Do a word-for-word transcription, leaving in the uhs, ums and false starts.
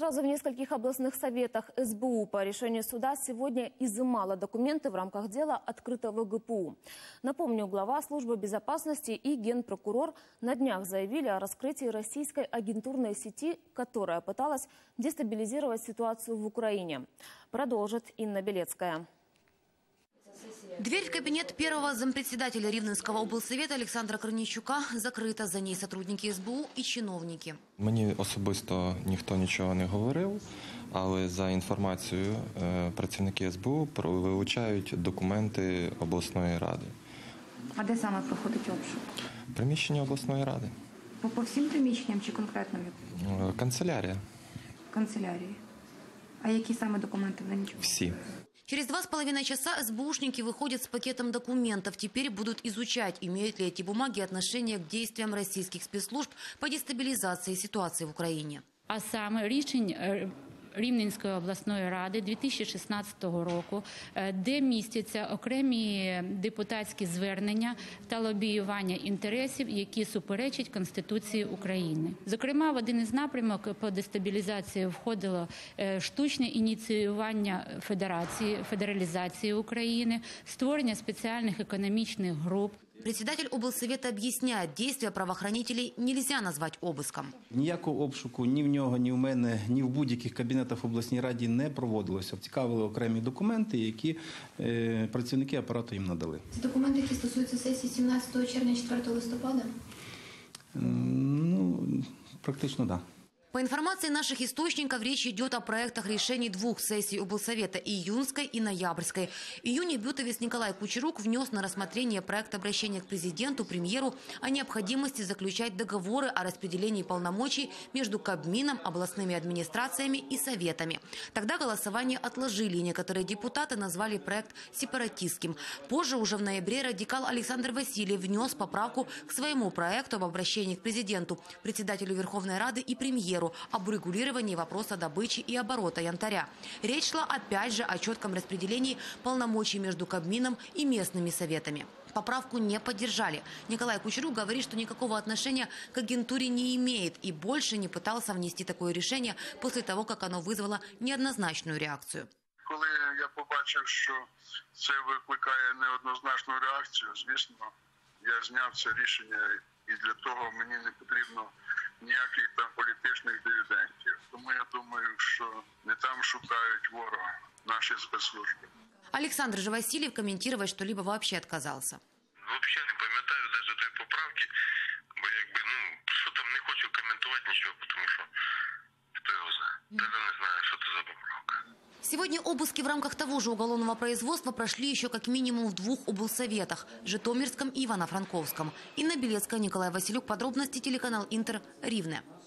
Сразу в нескольких областных советах эс бэ у по решению суда сегодня изымала документы в рамках дела, открытого гэ пэ у. Напомню, глава службы безопасности и генпрокурор на днях заявили о раскрытии российской агентурной сети, которая пыталась дестабилизировать ситуацию в Украине. Продолжит Инна Белецкая. Дверь в кабинет первого зампредседателя Рівненського облсовета Олександра Корнійчука закрита. За ней сотрудники эс бэ у і чиновники. Мені особисто ніхто нічого не говорив, але за інформацією працівники ес бэ у вилучають документи обласної ради. А де саме проходить обшук? Приміщення обласної ради. По, по всім приміщенням чи конкретно? Канцелярія. Канцелярії. А які саме документи ви нічого? Всі. Через два с половиной часа эс бэ ушники выходят с пакетом документов. Теперь будут изучать, имеют ли эти бумаги отношение к действиям российских спецслужб по дестабилизации ситуации в Украине. А саме рішень Рівненської обласної ради дві тисячі шістнадцятого року, де містяться окремі депутатські звернення та лобіювання інтересів, які суперечать Конституції України. Зокрема, в один із напрямок по дестабілізації входило штучне ініціювання федерації, федералізації України, створення спеціальних економічних груп. Председатель облсовета объясняет, действия правоохранителей нельзя назвать обыском. Ніякого обшуку ні в нього, ні в мене, ні в будь-яких кабінетах в обласній раді не проводилося. Цікавили окремі документи, які е, працівники апарату їм надали. Це документи, які стосуються сесії сімнадцятого червня, четвертого листопада? Е, ну, практично, так. Да. По информации наших источников, речь идет о проектах решений двух сессий облсовета – июньской и ноябрьской. В июне бютовец Николай Кучерук внес на рассмотрение проект обращения к президенту, премьеру о необходимости заключать договоры о распределении полномочий между Кабмином, областными администрациями и советами. Тогда голосование отложили, и некоторые депутаты назвали проект сепаратистским. Позже, уже в ноябре, радикал Александр Васильев внес поправку к своему проекту об обращении к президенту, председателю Верховной Рады и премьеру об урегулировании вопроса добычи и оборота янтаря. Речь шла опять же о четком распределении полномочий между Кабмином и местными советами. Поправку не поддержали. Николай Кучерук говорит, что никакого отношения к агентуре не имеет и больше не пытался внести такое решение после того, как оно вызвало неоднозначную реакцію. Коли я побачив, що це викликає неоднозначну реакцію, звісно, я зняв це рішення, і для того мені не потрібно ніяких там політичних дивідендів. Тому я думаю, що не там шукають ворога наші спецслужби. Александр же Васильев комментировать что-либо вообще отказался. Вообще не пам'ятаю навіть тої поправки, бо якби, ну, що там, не хочу коментувати нічого, тому що хто його знає. Навіть не знаю, що це за поправка. Сегодня обыски в рамках того же уголовного производства прошли еще как минимум в двух облсоветах – Житомирском и Ивано-Франковском. Инна Белецкая, Николай Василюк. Подробности телеканал Интер, Рівне.